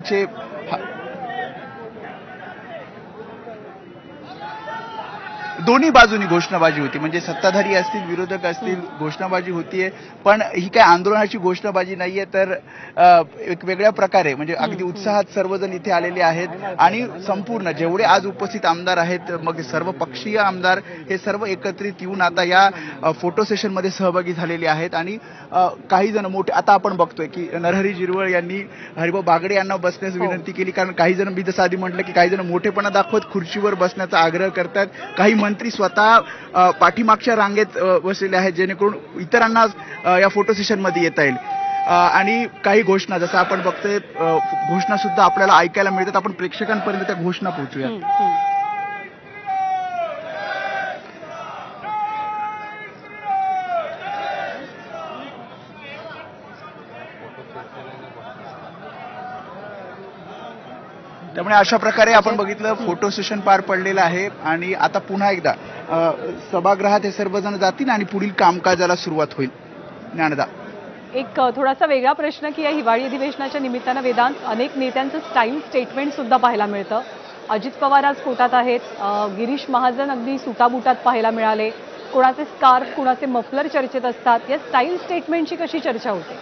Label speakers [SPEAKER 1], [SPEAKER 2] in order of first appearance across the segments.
[SPEAKER 1] मागचे दोन्ही बाजूनी घोषणाबाजी होती, म्हणजे सत्ताधारी असतील विरोधक असतील घोषणाबाजी होतीये, पण ही काय आंदोलनाची घोषणाबाजी नाहीये, तर एक वेगळ्या प्रकारे म्हणजे अगदी उत्साहात सर्वजण इथे आलेले आहेत आणि संपूर्ण जेवढे आज उपस्थित आमदार आहेत, मग सर्व पक्षीय आमदार हे सर्व एकत्रित येऊन आता या फोटो सेशन मध्ये सहभागी झालेले आहेत. आणि काही जण मोठे, आता आपण बघतोय की नरहरी झिरवळ यांनी हरिभाऊ बागडे यांना बसण्यास विनंती केली, कारण काही जण, मी जसं आधी म्हटलं की काही जण मोठेपणा दाखवत खुर्चीवर बसण्याचा आग्रह करतात. काही मंत्री स्वतः पाठीमागच्या रांगेत बसलेले आहेत, जेणेकरून इतरांना या फोटो सेशन मध्ये येता येईल. आणि काही घोषणा, जसं आपण बघतोय, घोषणा सुद्धा आपल्याला ऐकायला मिळतात. आपण प्रेक्षकांपर्यंत त्या घोषणा पोहोचूया. त्यामुळे अशा प्रकारे आपण बघितलं फोटो सेशन पार पडलेलं आहे आणि आता पुन्हा एकदा सभागृहात हे सर्वजण जातील आणि पुढील कामकाजाला सुरुवात होईल. ज्ञानदा,
[SPEAKER 2] एक थोडासा वेगळा प्रश्न की या हिवाळी अधिवेशनाच्या निमित्तानं वेदांत अनेक नेत्यांचं स्टाईल स्टेटमेंट सुद्धा पाहायला मिळतं. अजित पवार आज कोर्टात आहेत, गिरीश महाजन अगदी सुटाबुटात पाहायला मिळाले, कोणाचे स्कार्फ कुणाचे मफलर चर्चेत असतात. या स्टाईल स्टेटमेंटची कशी चर्चा होते?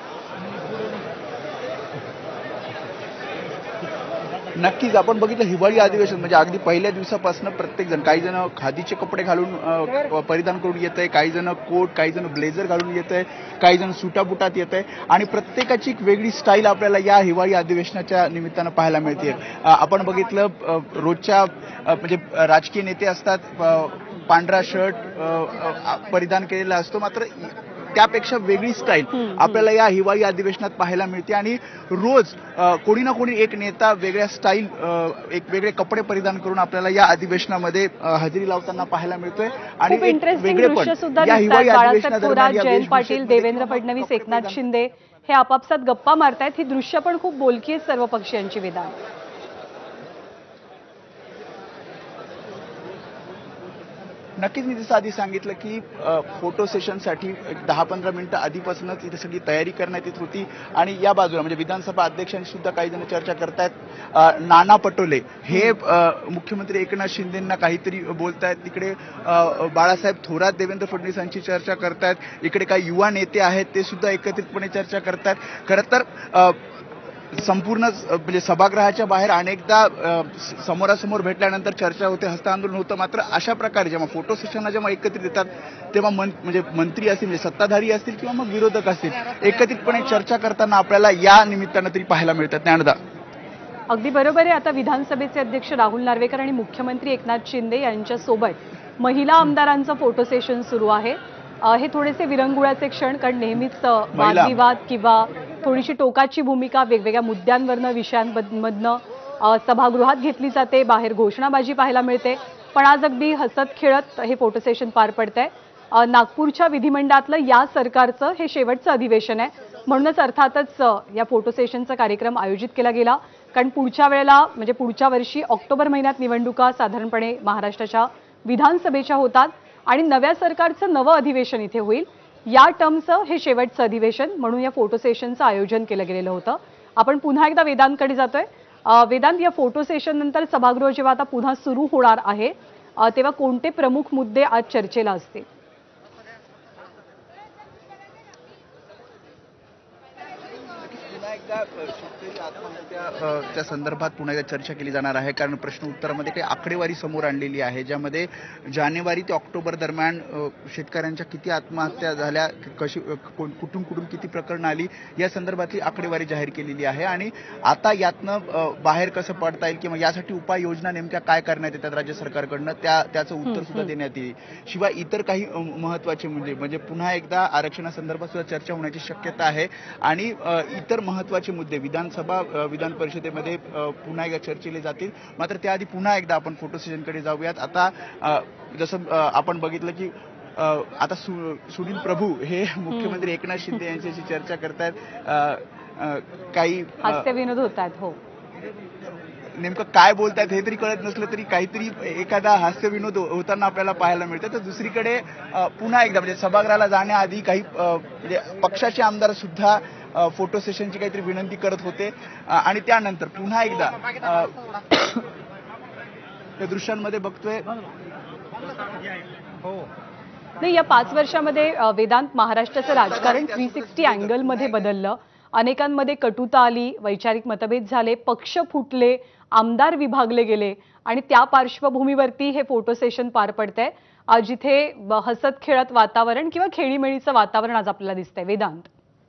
[SPEAKER 1] नक्कीच आपण बघितलं हिवाळी अधिवेशन म्हणजे अगदी पहिल्या दिवसापासून प्रत्येक जण, काही जण खादीचे कपडे घालून परिधान करून येत आहे, काही जण कोट, काही जण ब्लेझर घालून येत आहे, काही जण सुटाबुटात येत आहे आणि प्रत्येकाची एक वेगळी स्टाईल आपल्याला या हिवाळी अधिवेशनाच्या निमित्तानं पाहायला मिळते. आपण बघितलं रोजच्या म्हणजे राजकीय नेते असतात, पांढरा शर्ट परिधान केलेला असतो, मात्र त्यापेक्षा वेगळी स्टाईल आपल्याला या हिवाळी अधिवेशनात पाहायला मिळते आणि रोज कोणी ना कोणी एक नेता वेगळ्या स्टाईल, एक वेगळे कपडे परिधान करून आपल्याला या अधिवेशनामध्ये हजेरी लावताना पाहायला मिळतोय. आणि
[SPEAKER 2] या हिवाळी अधिवेशनात जयंत पाटील, देवेंद्र फडणवीस, एकनाथ शिंदे हे आपापसात गप्पा मारतायत. ही दृश्य पण खूप बोलकी आहेत सर्व पक्षीयांची. विधान
[SPEAKER 1] नक्कीच, मी जसं आधी सांगितलं की फोटो सेशनसाठी 10-15 मिनिटं आधीपासूनच इथे सगळी तयारी करण्यात येत होती आणि या बाजूला म्हणजे विधानसभा अध्यक्षांशी सुद्धा काही जण चर्चा करतायत. नाना पटोले हे मुख्यमंत्री एकनाथ शिंदेंना काहीतरी बोलतायत, तिकडे बाळासाहेब थोरात देवेंद्र फडणवीसांची चर्चा करतायत, इकडे काही युवा नेते आहेत ते सुद्धा एकत्रितपणे चर्चा करतायत. खरं तर संपूर्ण म्हणजे सभागृहाच्या बाहेर अनेकदा समोरासमोर भेटल्यानंतर चर्चा होते, हस्तांदोलन होतं, मात्र अशा प्रकारे जेव्हा फोटो सेशनला जेव्हा एकत्रित येतात तेव्हा म्हणजे मंत्री असतील, म्हणजे सत्ताधारी असतील किंवा मग विरोधक असतील, एकत्रितपणे चर्चा करताना आपल्याला या निमित्तानं तरी पाहायला मिळतात. ज्ञानदा,
[SPEAKER 2] अगदी बरोबर आहे. आता विधानसभेचे अध्यक्ष राहुल नार्वेकर आणि मुख्यमंत्री एकनाथ शिंदे यांच्यासोबत महिला आमदारांचं फोटो सेशन सुरू आहे. हे थोडेसे विरंगुळ्याचे क्षण, कारण नेहमीच वादविवाद किंवा थोडीशी टोकाची भूमिका वेगवेगळ्या मुद्द्यांवरनं, विषयांमधनं सभागृहात घेतली जाते, बाहेर घोषणाबाजी पाहायला मिळते. पण आज अगदी हसत खेळत हे फोटो सेशन पार पडतंय. नागपूरच्या विधिमंडळातलं या सरकारचं हे शेवटचं अधिवेशन आहे, म्हणूनच अर्थातच या फोटो सेशनचा कार्यक्रम आयोजित केला गेला. कारण पुढच्या वेळेला म्हणजे पुढच्या वर्षी ऑक्टोबर महिन्यात निवडणुका साधारणपणे महाराष्ट्राच्या विधानसभेच्या होतात आणि नव्या सरकारचं नवं अधिवेशन इथे होईल. या टर्मचं हे शेवटचं अधिवेशन, म्हणून या फोटो सेशनचं आयोजन केलं गेलेलं होतं. आपण पुन्हा एकदा वेदांतकडे जातोय. वेदांत, या फोटो सेशन नंतर सभागृह जेव्हा आता पुन्हा सुरू होणार आहे तेव्हा कोणते प्रमुख मुद्दे आज चर्चेला असतील?
[SPEAKER 1] शेतकरी आत्महत्याच्या संदर्भात पुन्हा एकदा चर्चा केली जाणार आहे, कारण प्रश्न उत्तरामध्ये काही आकडेवारी समोर आणलेली आहे, ज्यामध्ये जानेवारी ते ऑक्टोबर दरम्यान शेतकऱ्यांच्या किती आत्महत्या झाल्या, कशी कुठून किती प्रकरणं आली, या संदर्भातली आकडेवारी जाहीर केलेली आहे. आणि आता यातनं बाहेर कसं पडता येईल किंवा यासाठी उपाययोजना नेमक्या काय करण्यात येतात राज्य सरकारकडनं, त्याचं उत्तर सुद्धा देण्यात येईल. शिवाय इतर काही महत्वाचे म्हणजे पुन्हा एकदा आरक्षणासंदर्भात सुद्धा चर्चा होण्याची शक्यता आहे आणि इतर महत्वाचे मुद्दे विधान परिषदेमध्ये पुन्हा एकदा चर्चेले जातील. मात्र त्याआधी पुन्हा एकदा आपण फोटो सेशनकडे जाऊयात. आता जसं आपण बघितलं की आता सुनील प्रभू हे मुख्यमंत्री एकनाथ शिंदे यांच्याशी चर्चा करतायत, काही
[SPEAKER 2] हास्य विनोद होतात. हो,
[SPEAKER 1] नेमकं काय बोलतायत हे तरी कळत नसलं तरी काहीतरी एखादा हास्यविनोद होताना आपल्याला पाहायला मिळतं. तर दुसरीकडे पुन्हा एकदा म्हणजे सभागृहाला जाण्याआधी काही म्हणजे पक्षाचे आमदार सुद्धा फोटो सेशनची काहीतरी विनंती करत होते आणि त्यानंतर पुन्हा एकदा त्या दृश्यांमध्ये बघतोय.
[SPEAKER 2] नाही, या 5 वर्षामध्ये वेदांत, महाराष्ट्राचं राजकारण 360 अँगलमध्ये बदललं. अनेकांमध्ये कटुता आली, वैचारिक मतभेद झाले, पक्ष फुटले, आमदार विभागले गेले आणि त्या पार्श्वभूमीवरती हे फोटो सेशन पार पडतंय. जिथे हसत खेळत वातावरण किंवा खेळीमेळीचं वातावरण आज आपल्याला दिसतंय. वेदांत.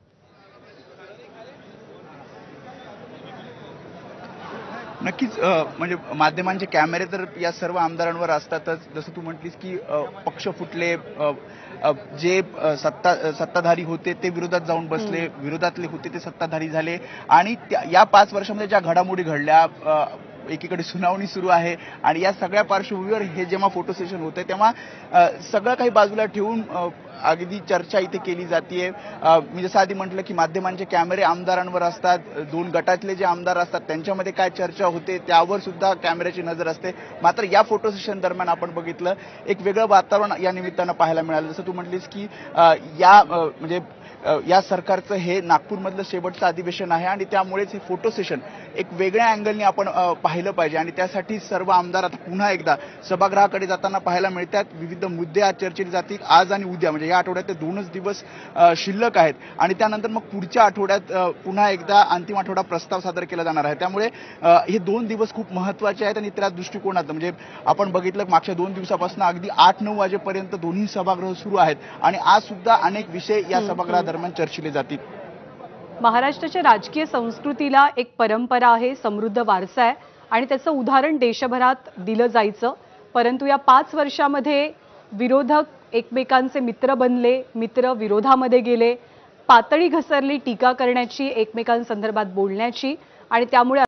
[SPEAKER 1] नक्कीच म्हणजे माध्यमांचे कॅमेरे तर या सर्व आमदारांवर असतातच. जसं तू म्हटलीस की पक्ष फुटले, जे सत्ताधारी होते ते विरोधात जाऊन बसले, विरोधातले होते ते सत्ताधारी झाले आणि या 5 वर्षामध्ये ज्या घडामोडी घडल्या, एकीकडे सुनावणी सुरू आहे आणि या सगळ्या पार्श्वभूमीवर हे जेव्हा फोटो सेशन होतंय तेव्हा सगळं काही बाजूला ठेवून अगदी चर्चा इथे केली जाते. मी जसं आधी म्हटलं की माध्यमांचे कॅमेरे आमदारांवर असतात, 2 गटातले जे आमदार असतात त्यांच्यामध्ये काय चर्चा होते त्यावर सुद्धा कॅमेऱ्याची नजर असते. मात्र या फोटो सेशन दरम्यान आपण बघितलं एक वेगळं वातावरण या निमित्तानं पाहायला मिळालं. जसं तू म्हटलीस की म्हणजे या सरकारचं हे नागपूरमधलं शेवटचं अधिवेशन आहे आणि त्यामुळेच हे फोटो सेशन एक वेगळ्या अँगलने आपण पाहिलं पाहिजे आणि त्यासाठी सर्व आमदार आता पुन्हा एकदा सभागृहाकडे जाताना पाहायला मिळतात. विविध मुद्दे आज चर्चेले जातील. आज आणि उद्या म्हणजे या आठवड्यात ते 2च दिवस शिल्लक आहेत आणि त्यानंतर मग पुढच्या आठवड्यात पुन्हा एकदा अंतिम आठवडा प्रस्ताव सादर केला जाणार आहे. त्यामुळे हे 2 दिवस खूप महत्त्वाचे आहेत आणि त्या दृष्टिकोनात म्हणजे आपण बघितलं मागच्या 2 दिवसापासून अगदी 8-9 वाजेपर्यंत दोन्ही सभागृह सुरू आहेत आणि आज सुद्धा अनेक विषय या सभागृहादरम्यान चर्चिले जातील.
[SPEAKER 2] महाराष्ट्राच्या राजकीय संस्कृतीला एक परंपरा आहे, समृद्ध वारसा आहे आणि त्याचं उदाहरण देशभरात दिलं जायचं. परंतु या 5 वर्षामध्ये विरोधक एकमेकांचे मित्र बनले, मित्र विरोधामध्ये गेले, पातळी घसरली टीका करण्याची, एकमेकांसंदर्भात बोलण्याची आणि त्यामुळे